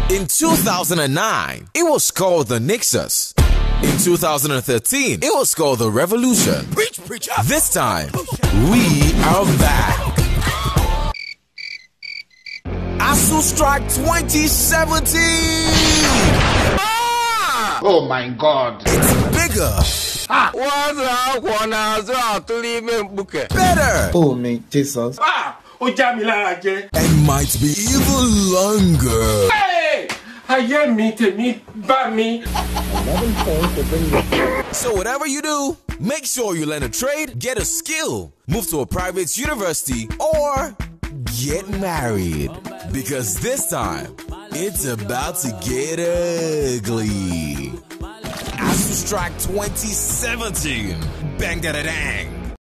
In 2009, it was called the Nixus. In 2013, it was called the Revolution. Preach. This time, we are back. Asuu Strike 2017! Oh my God! It's bigger. Better. Oh my Jesus! And might be even longer. So whatever you do, make sure you learn a trade, get a skill, move to a private university, or get married. Because this time, it's about to get ugly. Asuu Strike 2017. Bang da da dang.